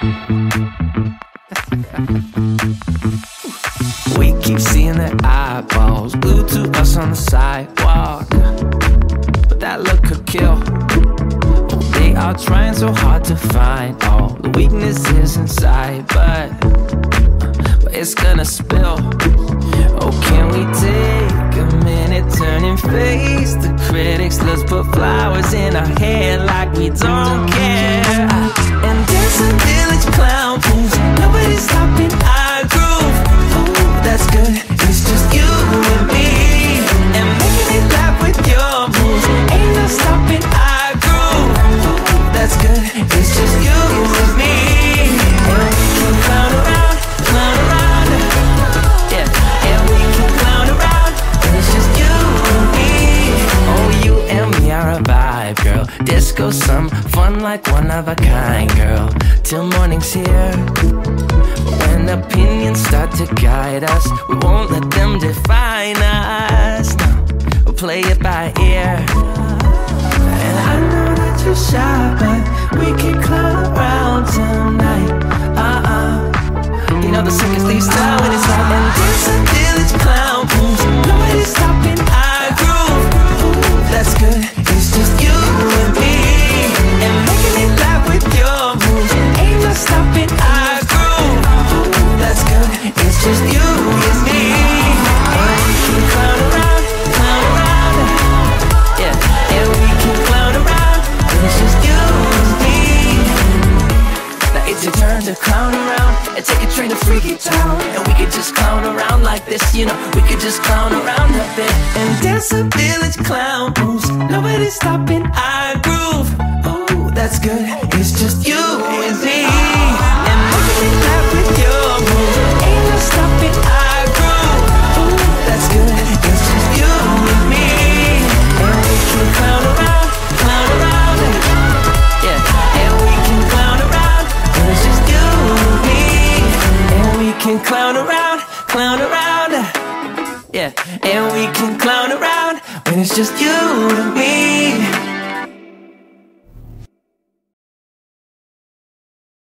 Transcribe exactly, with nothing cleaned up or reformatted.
We keep seeing their eyeballs glued to us on the sidewalk, but that look could kill. Oh, they are trying so hard to find all the weaknesses inside, but, but it's gonna spill. Oh, can we take a minute, turn and face the critics? Let's put flowers in our hair like we don't care. And dance a village clown moves, nobody's stopping our groove. Oh, that's good, it's just you and me. And making it laugh with your moves, ain't no stopping our groove. Oh, that's good, it's just you and me. And we can clown around, clown around, yeah. And we can clown around, and it's just you and me. Oh, you and me are a vibe, girl. Disco, some fun like one of a kind, girl. Till morning's here. When opinions start to guide us, we won't let them define us. No, we'll play it by ear. And I know that you're shy, but we can clown around tonight. Uh-uh. You know the circus leaves town when it's hot. And dance a village clown moves, nobody's stopping our groove. Ooh, that's good, it's just you and me. And making it laugh with your moves, ain't no stopping our groove. Ooh, that's good, it's just you and me. And we can clown around, clown around, yeah. And we can clown around, and it's just you and me. Now it's your turn to clown around and take a train to Freaky Town. And we could just clown around like this, you know. We could just clown around a bit and dance a village clown moves, nobody's stopping our groove. Oh, that's good, it's just you and me. And making it laugh with your moves, ain't no stopping our groove. Oh, that's good, it's just you and me. And we can clown around, clown around, yeah. And we can clown around, and it's just you and me. And we can clown around, clown around, yeah. And we can clown around when it's just you and me.